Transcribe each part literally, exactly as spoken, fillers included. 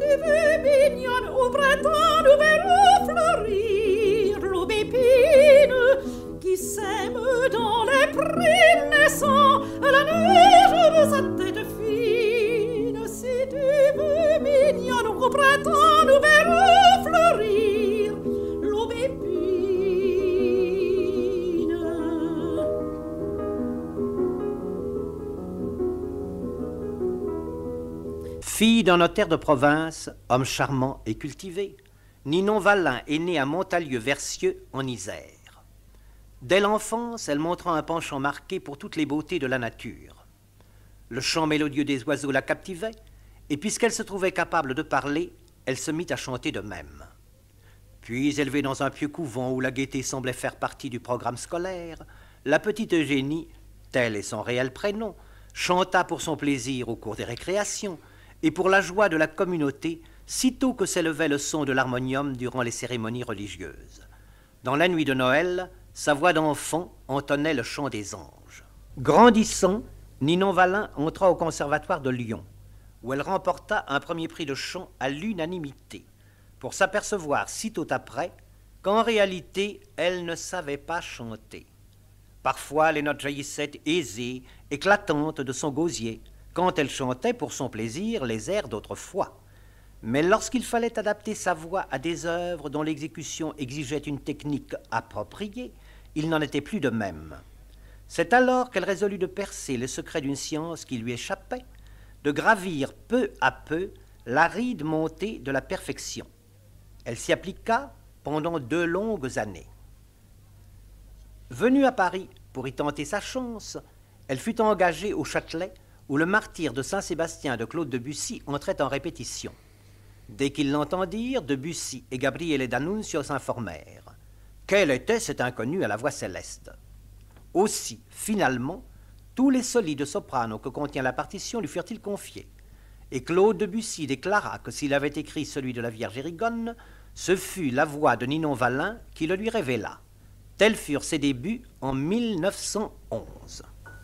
veux mignonne, au printemps nous verrons fleurir l'aubépine qui sème dans les prés naissants à la neige de sa tête fine. Si tu veux mignonne, au printemps nous verrons fleurir l'aubépine. Fille d'un notaire de province, homme charmant et cultivé, Ninon Vallin est née à Montalieu-Versieux, en Isère. Dès l'enfance, elle montra un penchant marqué pour toutes les beautés de la nature. Le chant mélodieux des oiseaux la captivait, et puisqu'elle se trouvait capable de parler, elle se mit à chanter de même. Puis, élevée dans un pieux couvent où la gaieté semblait faire partie du programme scolaire, la petite Eugénie, tel est son réel prénom, chanta pour son plaisir au cours des récréations, et pour la joie de la communauté, sitôt que s'élevait le son de l'harmonium durant les cérémonies religieuses. Dans la nuit de Noël, sa voix d'enfant entonnait le chant des anges. Grandissant, Ninon Vallin entra au Conservatoire de Lyon, où elle remporta un premier prix de chant à l'unanimité, pour s'apercevoir sitôt après qu'en réalité, elle ne savait pas chanter. Parfois, les notes jaillissaient aisées, éclatantes de son gosier, quand elle chantait pour son plaisir les airs d'autrefois. Mais lorsqu'il fallait adapter sa voix à des œuvres dont l'exécution exigeait une technique appropriée, il n'en était plus de même. C'est alors qu'elle résolut de percer le secret d'une science qui lui échappait, de gravir peu à peu l'aride montée de la perfection. Elle s'y appliqua pendant deux longues années. Venue à Paris pour y tenter sa chance, elle fut engagée au Châtelet, où le martyre de Saint-Sébastien de Claude Debussy entrait en répétition. Dès qu'ils l'entendirent, Debussy et Gabriele D'Annunzio s'informèrent. Quel était cet inconnu à la voix céleste? Aussi, finalement, tous les solides sopranos que contient la partition lui furent-ils confiés, et Claude Debussy déclara que s'il avait écrit celui de la Vierge Érigone, ce fut la voix de Ninon Vallin qui le lui révéla. Tels furent ses débuts en mille neuf cent onze.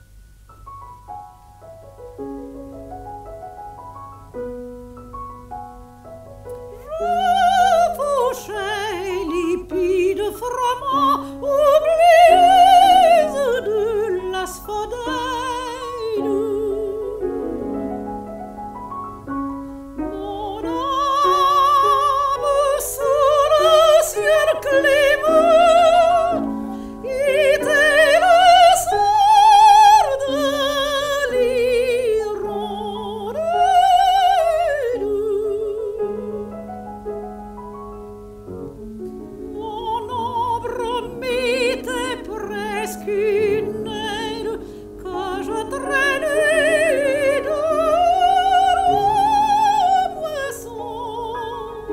Lipide froment oublise de l'asphodèle. Mon âme sous le ciel clément était le sort de l'hirondelle. Qu'une aile que je traînais de moisson,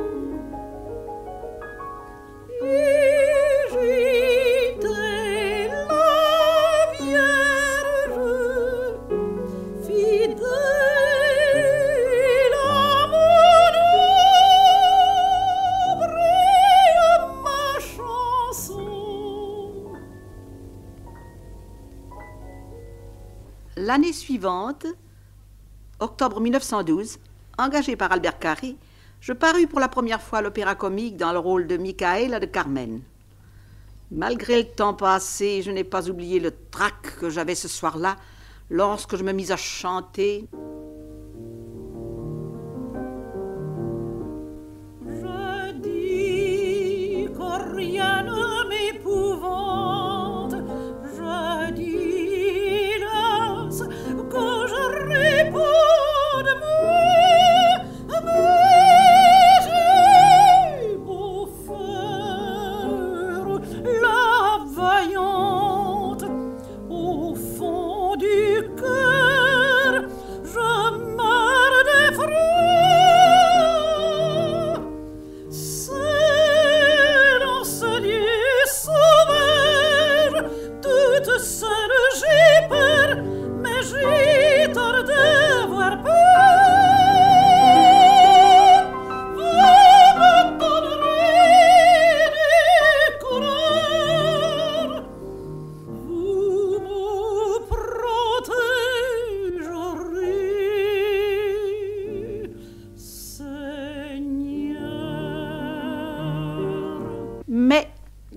et j'étais la Vierge fidèle à mon ombre et à ma chanson. L'année suivante, octobre mille neuf cent douze, engagée par Albert Carré, je parus pour la première fois à l'opéra comique dans le rôle de Michaela de Carmen. Malgré le temps passé, je n'ai pas oublié le trac que j'avais ce soir-là lorsque je me mis à chanter. Je dis que rien ne m'épouvante, je dis que je réponde, mais, mais j'ai beau faire la vaillante, au fond du cœur, je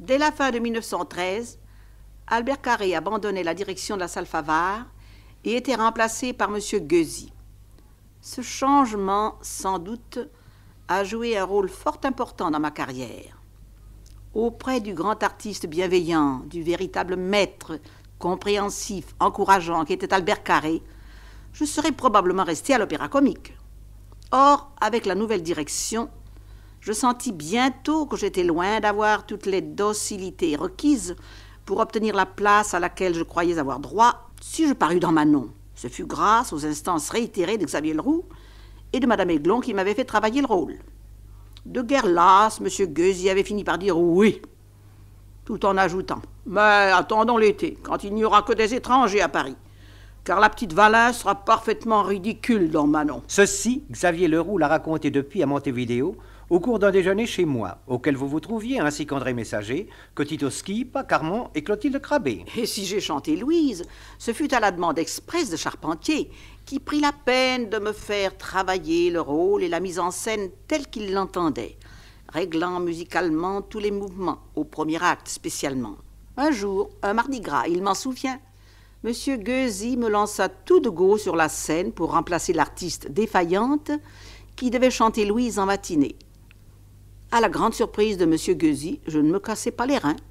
Dès la fin de mille neuf cent treize, Albert Carré abandonnait la direction de la salle Favart et était remplacé par M. Gueuzy. Ce changement, sans doute, a joué un rôle fort important dans ma carrière. Auprès du grand artiste bienveillant, du véritable maître, compréhensif, encourageant, qui était Albert Carré, je serais probablement resté à l'Opéra-Comique. Or, avec la nouvelle direction, je sentis bientôt que j'étais loin d'avoir toutes les docilités requises pour obtenir la place à laquelle je croyais avoir droit si je parus dans Manon. Ce fut grâce aux instances réitérées de Xavier Leroux et de Mme Aiglon qui m'avaient fait travailler le rôle. De guerre lasse, M. Gueuzy avait fini par dire oui, tout en ajoutant « Mais attendons l'été, quand il n'y aura que des étrangers à Paris, car la petite Valin sera parfaitement ridicule dans Manon. » Ceci, Xavier Leroux l'a raconté depuis à Montevideo, au cours d'un déjeuner chez moi, auquel vous vous trouviez, ainsi qu'André Messager, que Tito Schipa, Carmon et Clotilde Crabé. Et si j'ai chanté Louise, ce fut à la demande expresse de Charpentier, qui prit la peine de me faire travailler le rôle et la mise en scène tel qu'il l'entendait, réglant musicalement tous les mouvements, au premier acte spécialement. Un jour, un mardi gras, il m'en souvient, M. Gueuzy me lança tout de go sur la scène pour remplacer l'artiste défaillante qui devait chanter Louise en matinée. À la grande surprise de M. Gueuzy, je ne me cassais pas les reins.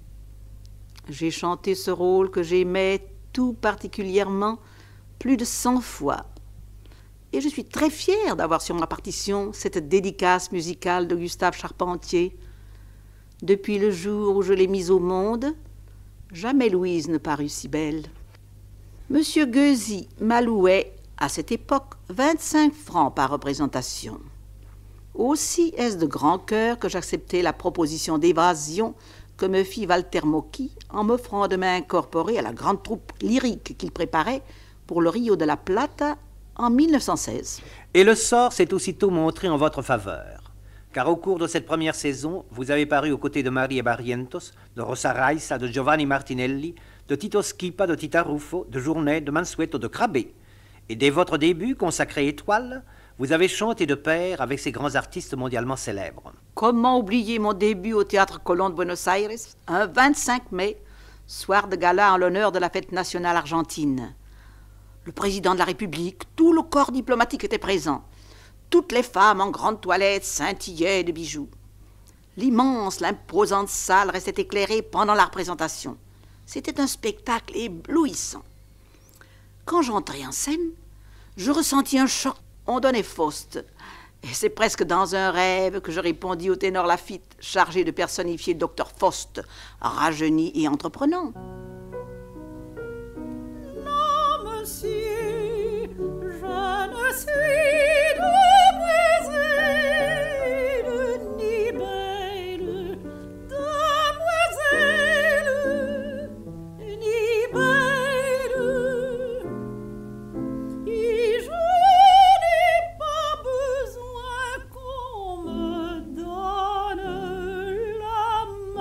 J'ai chanté ce rôle que j'aimais tout particulièrement plus de cent fois. Et je suis très fière d'avoir sur ma partition cette dédicace musicale de Gustave Charpentier. Depuis le jour où je l'ai mise au monde, jamais Louise ne parut si belle. M. Gueuzy m'allouait, à cette époque, vingt-cinq francs par représentation. Aussi est-ce de grand cœur que j'acceptai la proposition d'évasion que me fit Walter Mocchi en m'offrant de m'incorporer à la grande troupe lyrique qu'il préparait pour le Rio de la Plata en mille neuf cent seize. Et le sort s'est aussitôt montré en votre faveur, car au cours de cette première saison, vous avez paru aux côtés de Maria Barrientos, de Rosa Raissa, de Giovanni Martinelli, de Tito Schipa, de Tita Ruffo, de Journet, de Mansueto, de Crabé. Et dès votre début, consacré étoile, vous avez chanté de pair avec ces grands artistes mondialement célèbres. Comment oublier mon début au Théâtre Colón de Buenos Aires, un vingt-cinq mai, soir de gala en l'honneur de la fête nationale argentine. Le président de la République, tout le corps diplomatique était présent. Toutes les femmes en grande toilette scintillaient de bijoux. L'immense, l'imposante salle restait éclairée pendant la représentation. C'était un spectacle éblouissant. Quand j'entrai en scène, je ressentis un choc. On donnait Faust. Et c'est presque dans un rêve que je répondis au ténor Lafitte, chargé de personnifier le docteur Faust, rajeuni et entreprenant. Non, monsieur, je ne suis demoiselle, ni belle, demoiselle, ni belle, et je n'ai pas besoin qu'on me donne la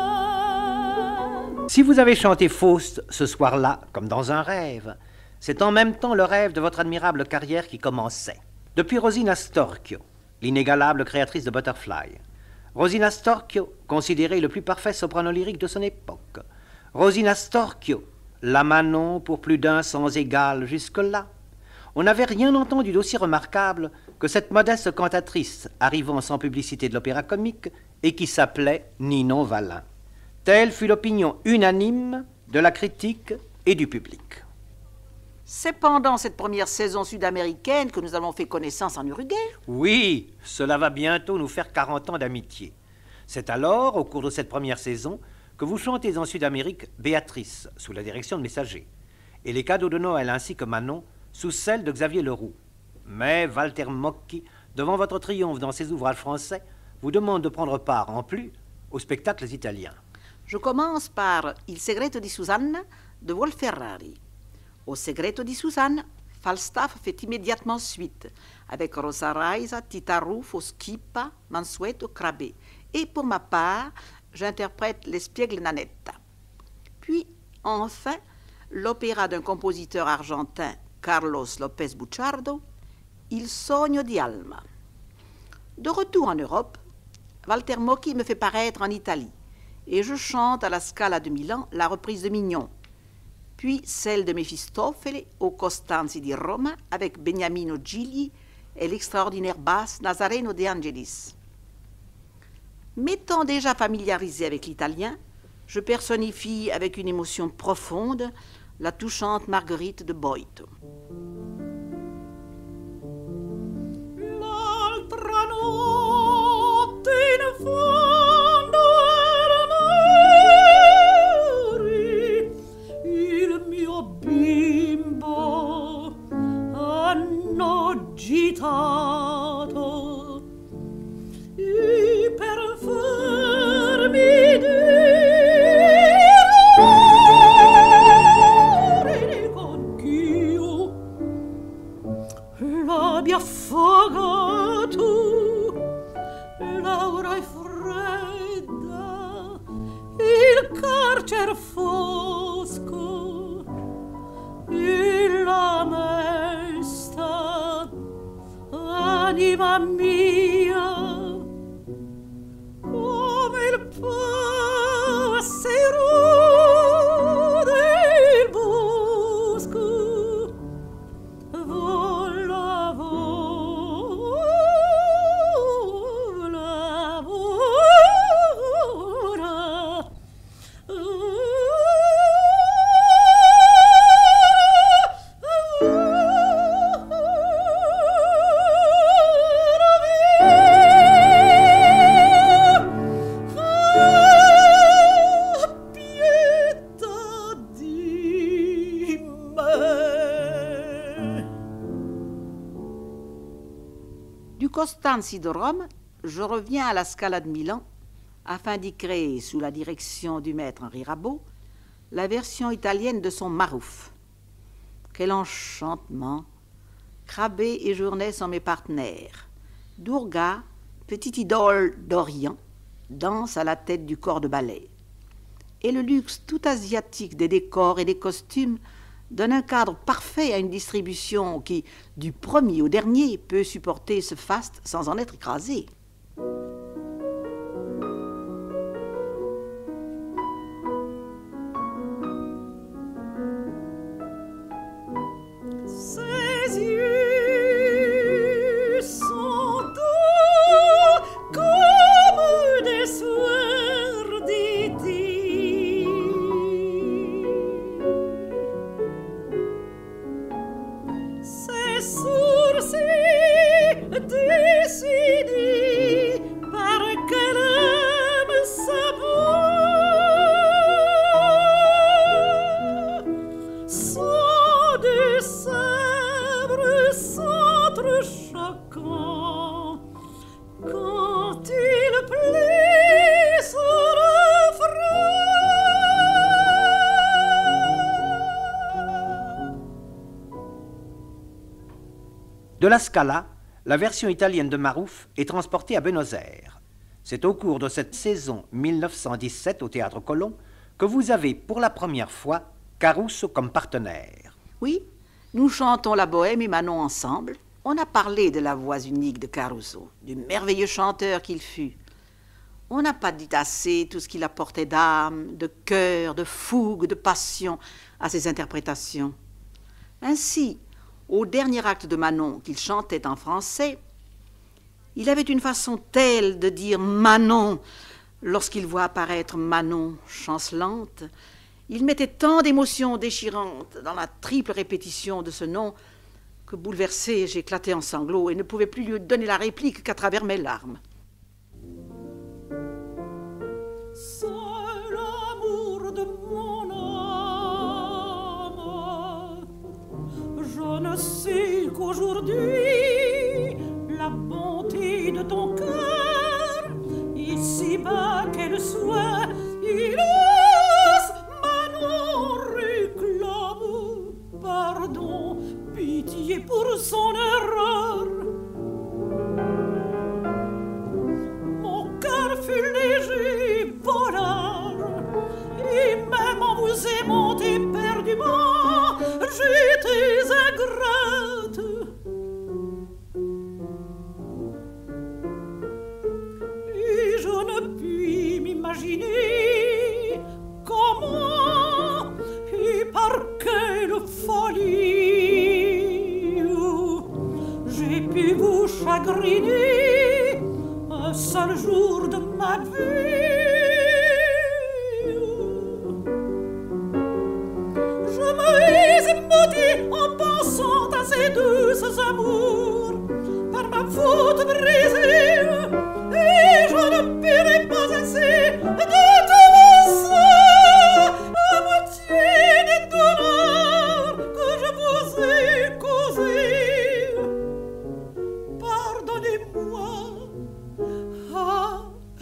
main. Si vous avez chanté Faust ce soir-là, comme dans un rêve, c'est en même temps le rêve de votre admirable carrière qui commençait. Depuis Rosina Storchio, l'inégalable créatrice de Butterfly. Rosina Storchio, considérée le plus parfait soprano lyrique de son époque. Rosina Storchio, la Manon pour plus d'un sans égal jusque-là. On n'avait rien entendu d'aussi remarquable que cette modeste cantatrice arrivant sans publicité de l'Opéra-Comique et qui s'appelait Ninon Valin. Telle fut l'opinion unanime de la critique et du public. C'est pendant cette première saison sud-américaine que nous avons fait connaissance en Uruguay. Oui, cela va bientôt nous faire quarante ans d'amitié. C'est alors, au cours de cette première saison, que vous chantez en Sud-Amérique Béatrice, sous la direction de Messager, et les cadeaux de Noël ainsi que Manon, sous celle de Xavier Leroux. Mais Walter Mocchi, devant votre triomphe dans ses ouvrages français, vous demande de prendre part, en plus, aux spectacles italiens. Je commence par Il segreto di Susanna de Wolf Ferrari. Au segreto di Susanna, Falstaff fait immédiatement suite, avec Rosa Raissa, Tita Ruffo, Schipa, Mansueto, Crabé. Et pour ma part, j'interprète l'Espiègle Nanetta. Puis, enfin, l'opéra d'un compositeur argentin, Carlos López Buchardo, Il sogno di Alma. De retour en Europe, Walter Mocchi me fait paraître en Italie et je chante à la Scala de Milan la reprise de Mignon, puis celle de Mefistofele au Costanzi di Roma avec Beniamino Gigli et l'extraordinaire basse Nazareno De Angelis. M'étant déjà familiarisé avec l'italien, je personnifie avec une émotion profonde la touchante Marguerite de Boito. L'altra notte in fondo al mare il mio bimbo hanno gitato e per farmi dire conch'io l'abbia affagato, l'aura è fredda, il carcer fosco e la mesta anima mia come il passero del bosco vola, vola, vola. Du Costanzi de Rome, je reviens à la Scala de Milan afin d'y créer, sous la direction du maître Henri Rabaud, la version italienne de son Marouf. Quel enchantement! Crabbe et Journet sont mes partenaires. Durga, petite idole d'Orient, danse à la tête du corps de ballet. Et le luxe tout asiatique des décors et des costumes donne un cadre parfait à une distribution qui, du premier au dernier, peut supporter ce faste sans en être écrasé. Ses yeux sont doux comme des sueurs d'Idy. Ses sourcils décidés par qu'elle aime sa voix sont des sabres s'entrechoquant quand il plie son refrain. De la Scala, la version italienne de Marouf est transportée à Buenos Aires. C'est au cours de cette saison mille neuf cent dix-sept au Théâtre Colón que vous avez pour la première fois Caruso comme partenaire. Oui, nous chantons la bohème et Manon ensemble. On a parlé de la voix unique de Caruso, du merveilleux chanteur qu'il fut. On n'a pas dit assez tout ce qu'il apportait d'âme, de cœur, de fougue, de passion à ses interprétations. Ainsi, au dernier acte de Manon qu'il chantait en français, il avait une façon telle de dire Manon lorsqu'il voit apparaître Manon chancelante. Il mettait tant d'émotions déchirantes dans la triple répétition de ce nom que, bouleversé, j'éclatais en sanglots et ne pouvais plus lui donner la réplique qu'à travers mes larmes. C'est l'amour de mon âme. Je ne sais qu'aujourd'hui, la bonté de ton cœur, ici bas qu'elle soit, hélas, Manon réclame pardon, pitié pour son erreur. Mon cœur fut léger, voleur, et même en vous aimant éperdument, j'étais ingrate. Et je ne puis m'imaginer fini un seul jour de ma vie. Je me émoudis en pensant à ces douces amours par ma faute brisée, et je ne paierai pas assez de tout ça, à moitié des douleurs que je vous ai causés. Pardonnez-moi, ah,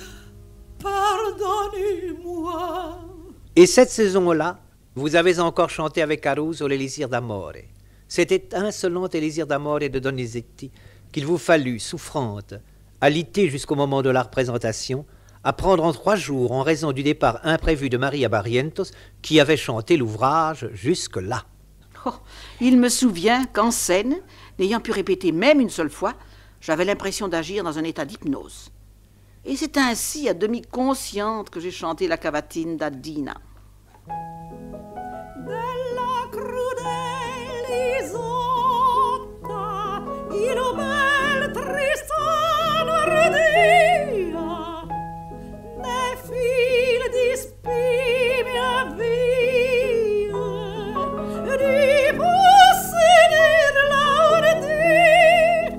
pardonnez-moi. Et cette saison-là, vous avez encore chanté avec Caruso l'Élysir d'Amore. C'était insolent Élysir d'Amore de Donizetti qu'il vous fallut, souffrante, alitée jusqu'au moment de la représentation, apprendre en trois jours en raison du départ imprévu de Maria Barrientos qui avait chanté l'ouvrage jusque-là. Oh, il me souvient qu'en scène, n'ayant pu répéter même une seule fois, j'avais l'impression d'agir dans un état d'hypnose. Et c'est ainsi, à demi consciente, que j'ai chanté la cavatine d'Addina. Della crudele Isotta, io bel Tristano ardia, ne fil di spimia vie, di possedere l'ordi,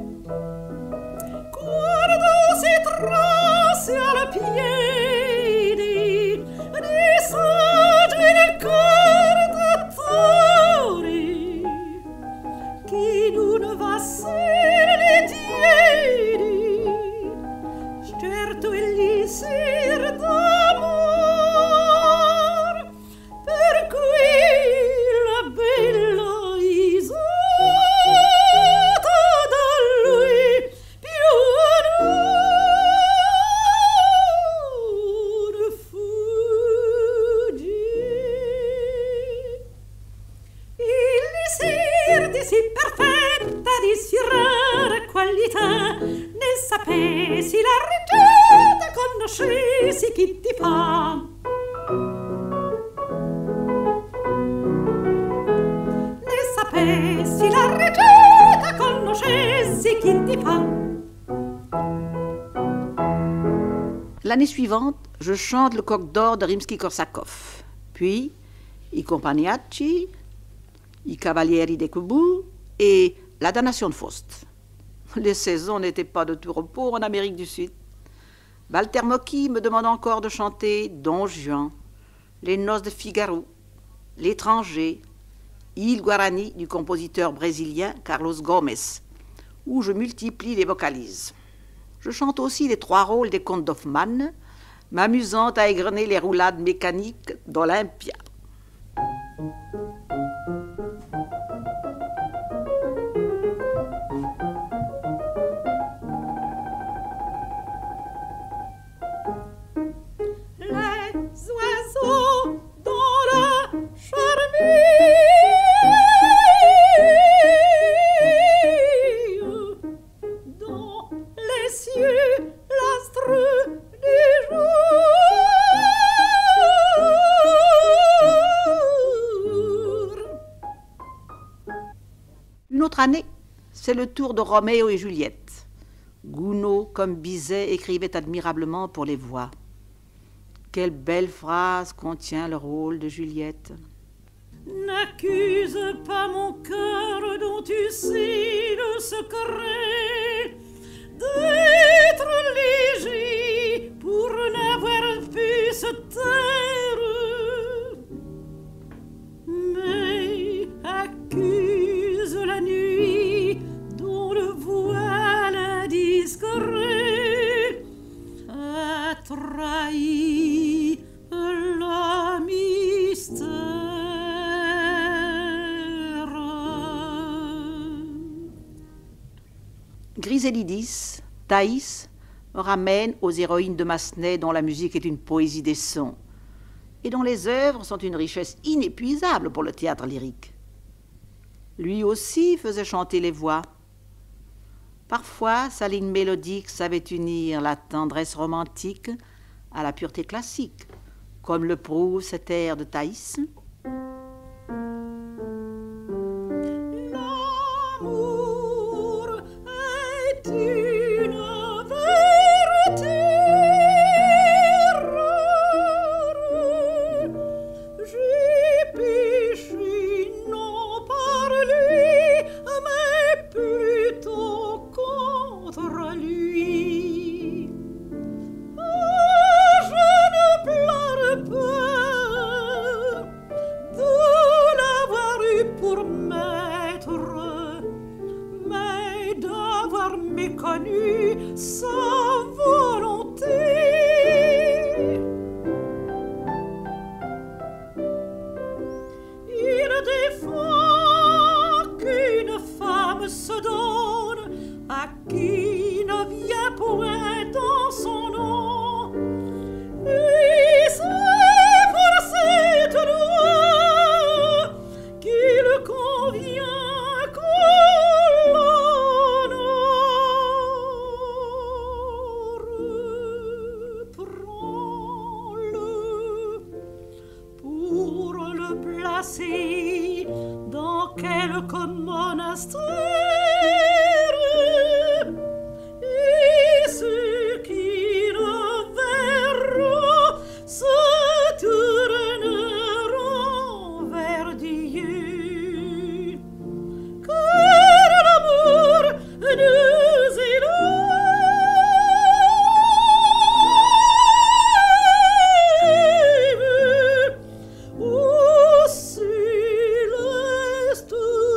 guardo si trasse al piedi, di saggi nel cuore chi non va sere tieni, certo elisir d'amor, per cui la bella Isotta da lui più non fuggi. Elisir di sì perfetta, di sì rara qualità, ne sapessi la reggiata, conoscessi chi ti fa. Ne sapessi la reggiata, conoscessi chi ti fa. L'année suivante, je chante le Coq d'or de Rimsky-Korsakov, puis I Compagnacci, I Cavalieri de Kubu et La damnation de Faust. Les saisons n'étaient pas de tout repos en Amérique du Sud. Walter Mocchi me demande encore de chanter Don Juan, Les Noces de Figaro, L'étranger, Il Guarani du compositeur brésilien Carlos Gomes, où je multiplie les vocalises. Je chante aussi les trois rôles des contes d'Hoffmann, m'amusant à égrener les roulades mécaniques d'Olympia. Une autre année, c'est le tour de Roméo et Juliette. Gounod, comme Bizet, écrivait admirablement pour les voix. Quelle belle phrase contient le rôle de Juliette. N'accuse pas mon cœur dont tu sais le secret d'être léger pour n'avoir pu se taire. Mais accuse la nuit dont le voile indiscret a trahi la mystère. Griselidis, Thaïs, me ramène aux héroïnes de Massenet dont la musique est une poésie des sons et dont les œuvres sont une richesse inépuisable pour le théâtre lyrique. Lui aussi faisait chanter les voix. Parfois, sa ligne mélodique savait unir la tendresse romantique à la pureté classique, comme le prouve cet air de Thaïs. L'amour est une passé dans quelque monastère, et ceux qui le verront se tourneront vers Dieu. Car l'amour nous élève au céleste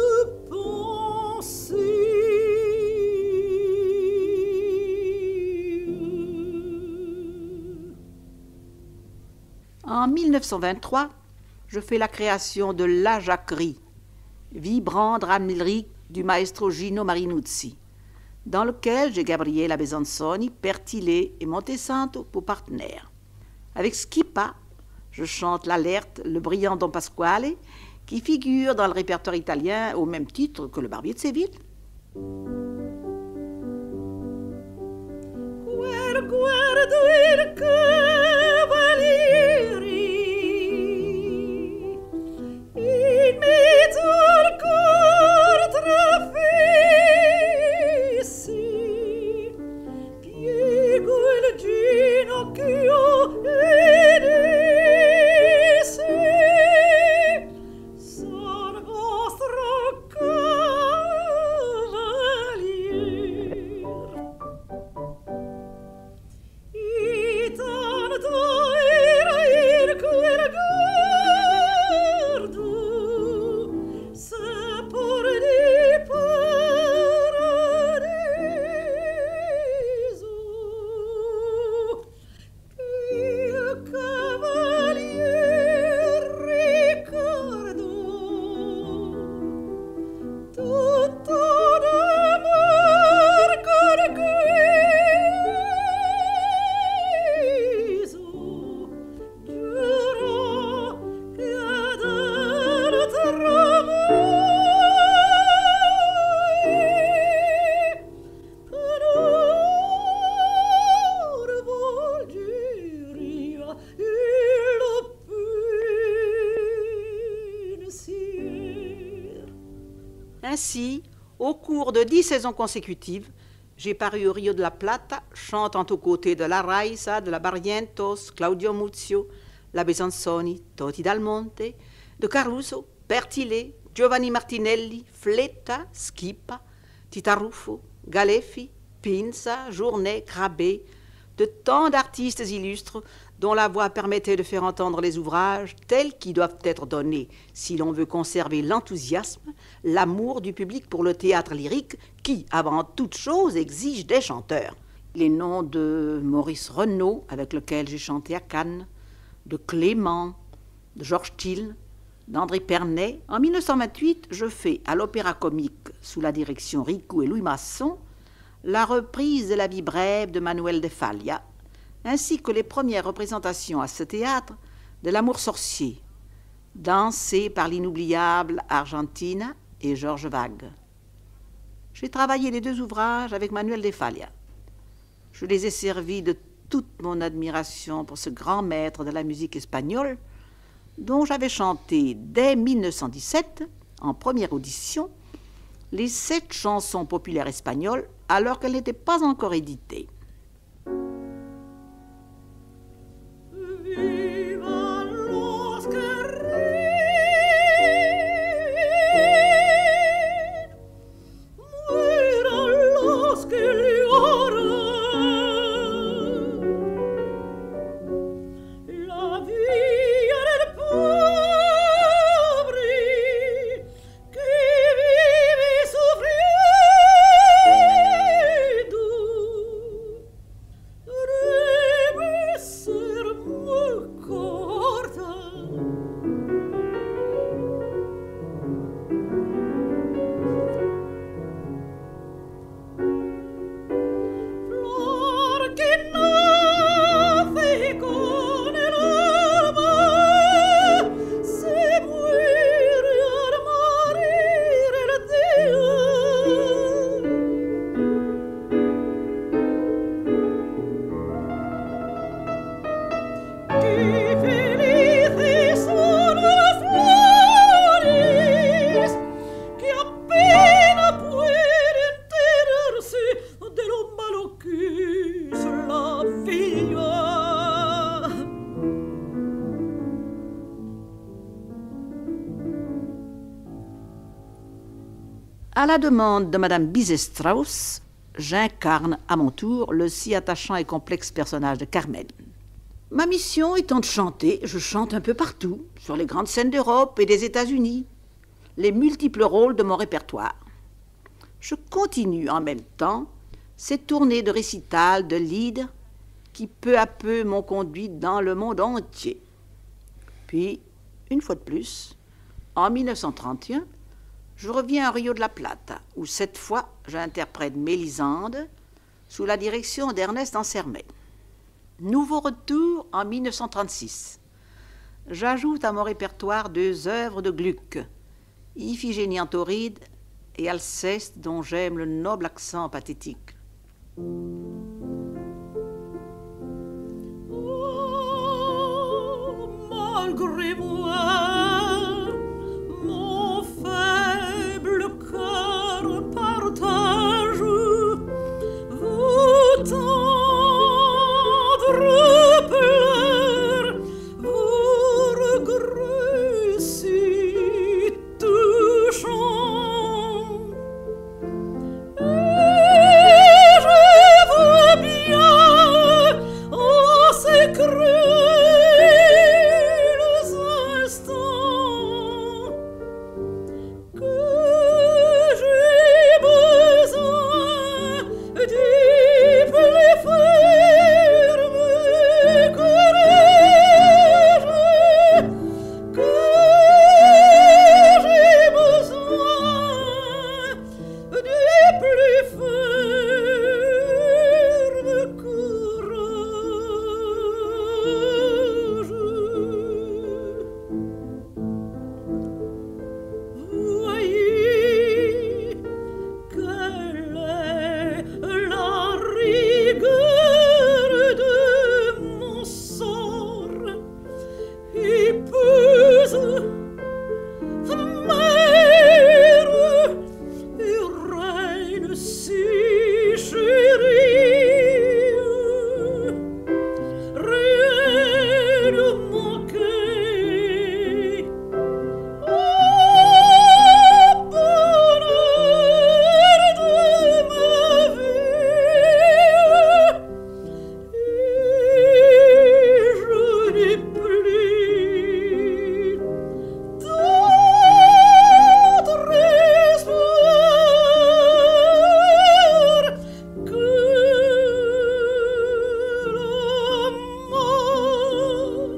pensée. En mille neuf cent vingt-trois, je fais la création de La Jacquerie, vibrant drame lyrique du maestro Gino Marinuzzi, dans lequel j'ai Gabriela Besanzoni, Pertile et Montesanto pour partenaires. Avec Schippa, je chante l'Alerte, le brillant Don Pasquale, qui figure dans le répertoire italien au même titre que le Barbier de Séville. Quel guardo il cavalieri in mezzo al cor trafessi, piego il ginocchio ed essi son vostro cavalier. E tanto era il quel guardo, sapor di paradiso, che il cavalier ricordò tutto d'amor conquiso, giurò che ad altro mai onor volgeria il pensier. Ainsi, au cours de dix saisons consécutives, j'ai paru au Rio de la Plata, chantant aux côtés de la Raisa, de la Barrientos, Claudio Muzio, la Besanzoni, Toti Dal Monte, de Caruso, Pertile, Giovanni Martinelli, Fletta, Schippa, Titaruffo, Galeffi, Pinza, Journet, Crabbe, de tant d'artistes illustres dont la voix permettait de faire entendre les ouvrages tels qu'ils doivent être donnés si l'on veut conserver l'enthousiasme, l'amour du public pour le théâtre lyrique qui, avant toute chose, exige des chanteurs. Les noms de Maurice Renaud, avec lequel j'ai chanté à Cannes, de Clément, de Georges Thill, d'André Pernet. En mille neuf cent vingt-huit, je fais à l'Opéra Comique, sous la direction Ricou et Louis Masson, la reprise de La vie brève de Manuel de Falla, ainsi que les premières représentations à ce théâtre de L'Amour sorcier, dansé par l'inoubliable Argentina et Georges Vague. J'ai travaillé les deux ouvrages avec Manuel de Falla. Je les ai servis de toute mon admiration pour ce grand maître de la musique espagnole, dont j'avais chanté dès mille neuf cent dix-sept, en première audition, les sept chansons populaires espagnoles alors qu'elles n'étaient pas encore éditées. Viva los guerreros, mueran los que lloran. La vida del pobre que vive sufriendo À la demande de Madame Bizet-Strauss, j'incarne à mon tour le si attachant et complexe personnage de Carmen. Ma mission étant de chanter, je chante un peu partout, sur les grandes scènes d'Europe et des États-Unis, les multiples rôles de mon répertoire. Je continue en même temps ces tournées de récital, de lied, qui peu à peu m'ont conduit dans le monde entier. Puis, une fois de plus, en mille neuf cent trente et un, je reviens à Rio de la Plata, où cette fois, j'interprète Mélisande sous la direction d'Ernest Ansermet. Nouveau retour en mille neuf cent trente-six. J'ajoute à mon répertoire deux œuvres de Gluck, Iphigénie en Tauride et Alceste, dont j'aime le noble accent pathétique. Oh, malgré moi, mon faible cœur partage vos tendres pleurs, vos regrets si touchants. Et je vois bien en ces cruels instants que j'ai besoin du plus ferme courage, que j'ai besoin du plus ferme courage. Voyez quelle est la rigueur de mon sort, épouse, mère et reine si chérie, rien ne manquait au bonheur de ma vie, et je n'ai plus d'autre espoir que la mort.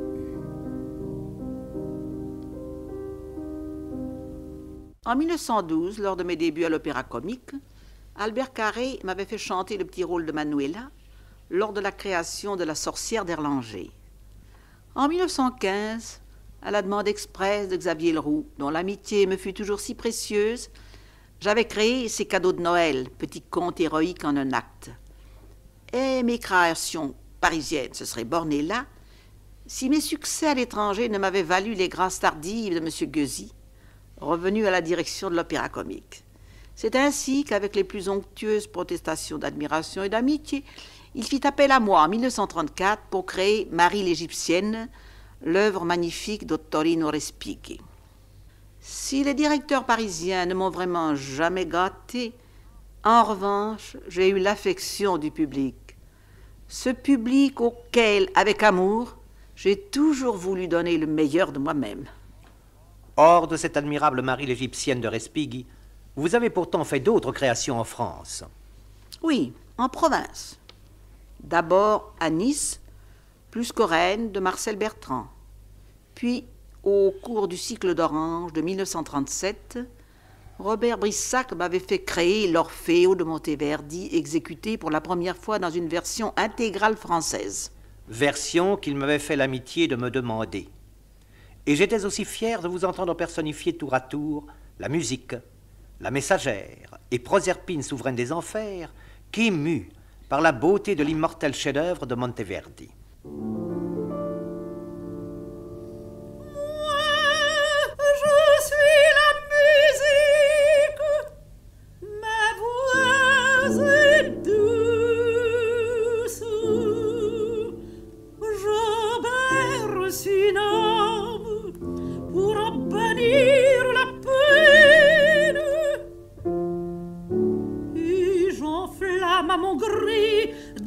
En mille neuf cent douze, lors de mes débuts à l'Opéra Comique, Albert Carré m'avait fait chanter le petit rôle de Manuela lors de la création de La Sorcière d'Erlanger. En mille neuf cent quinze, à la demande express de Xavier Leroux, dont l'amitié me fut toujours si précieuse, j'avais créé ces cadeaux de Noël, petits contes héroïques en un acte. Et mes créations parisiennes se seraient bornées là si mes succès à l'étranger ne m'avaient valu les grâces tardives de M. Gueusy, revenu à la direction de l'Opéra Comique. C'est ainsi qu'avec les plus onctueuses protestations d'admiration et d'amitié, il fit appel à moi en mille neuf cent trente-quatre pour créer Marie l'Égyptienne, l'œuvre magnifique d'Ottorino Respighi. Si les directeurs parisiens ne m'ont vraiment jamais gâté, en revanche, j'ai eu l'affection du public. Ce public auquel, avec amour, j'ai toujours voulu donner le meilleur de moi-même. Hors de cette admirable Marie l'Égyptienne de Respighi, vous avez pourtant fait d'autres créations en France. Oui, en province. D'abord à Nice, plus qu'au Rennes de Marcel Bertrand. Puis, au cours du cycle d'Orange de mille neuf cent trente-sept, Robert Brissac m'avait fait créer l'Orfeo de Monteverdi, exécuté pour la première fois dans une version intégrale française. Version qu'il m'avait fait l'amitié de me demander. Et j'étais aussi fier de vous entendre personnifier tour à tour la musique, la messagère et Proserpine, souveraine des enfers, qu'émue par la beauté de l'immortel chef-d'œuvre de Monteverdi.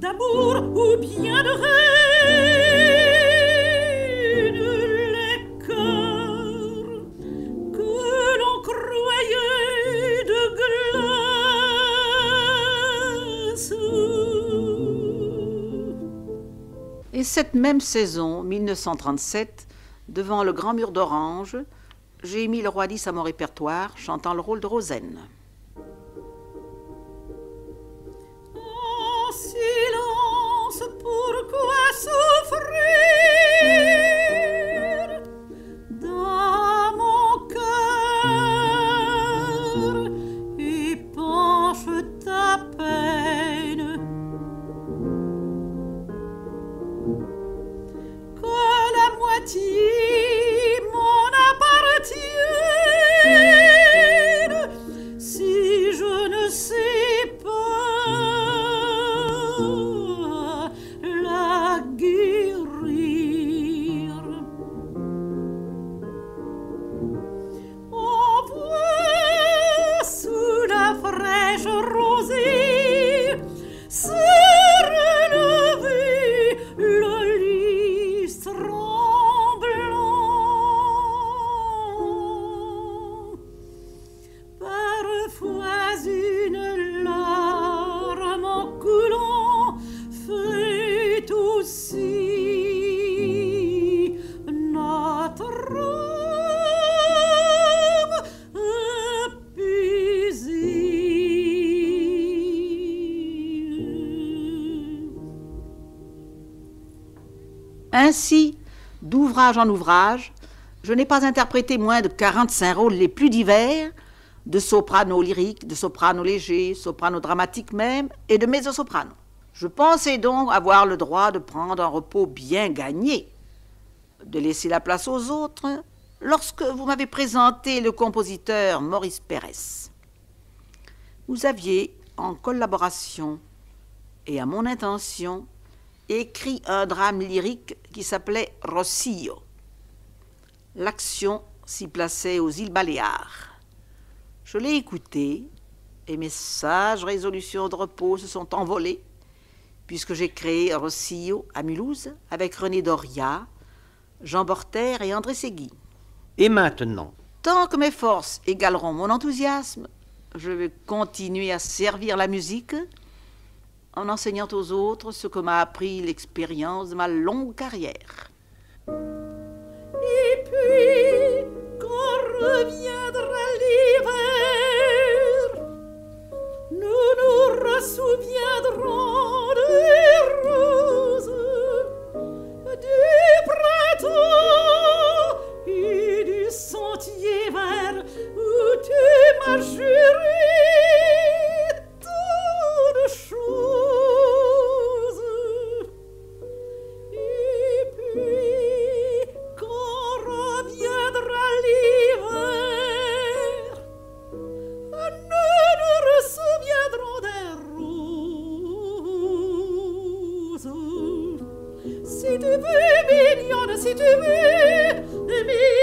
d'amour ou bien de reine, les cœurs que l'on croyait de glace. Et cette même saison, mille neuf cent trente-sept, devant le grand mur d'Orange, j'ai mis le roi dix à mon répertoire, chantant le rôle de Rosaine. En silence, pourquoi souffrir dans mon cœur, épanche ta peine, que la moitié m'en appartienne, si je ne sais pas la guérir. Envoie sous la fraîche rosée se relever le lys tremblant. Parfois une larme en coulant fait aussi notre âme apaisée. Ainsi, d'ouvrage en ouvrage, je n'ai pas interprété moins de quarante-cinq rôles les plus divers, de soprano lyrique, de soprano léger, soprano dramatique même, et de mezzo-soprano. Je pensais donc avoir le droit de prendre un repos bien gagné, de laisser la place aux autres, lorsque vous m'avez présenté le compositeur Maurice Pérez. Vous aviez, en collaboration et à mon intention, écrit un drame lyrique qui s'appelait Rossio. L'action s'y plaçait aux îles Baléares. Je l'ai écouté et mes sages résolutions de repos se sont envolées puisque j'ai créé Rossio à Mulhouse avec René Doria, Jean Borter et André Ségui. Et maintenant, Tant que mes forces égaleront mon enthousiasme, je vais continuer à servir la musique en enseignant aux autres ce que m'a appris l'expérience de ma longue carrière. Et puis, quand reviendra l'hiver, nous nous ressouviendrons des roses, du printemps et du sentier vert où tu m'as juré tant de choses. Et puis, quand reviendra l'hiver, nous nous ressouviendrons des roses. Si tu veux, mignonne, si tu veux, mais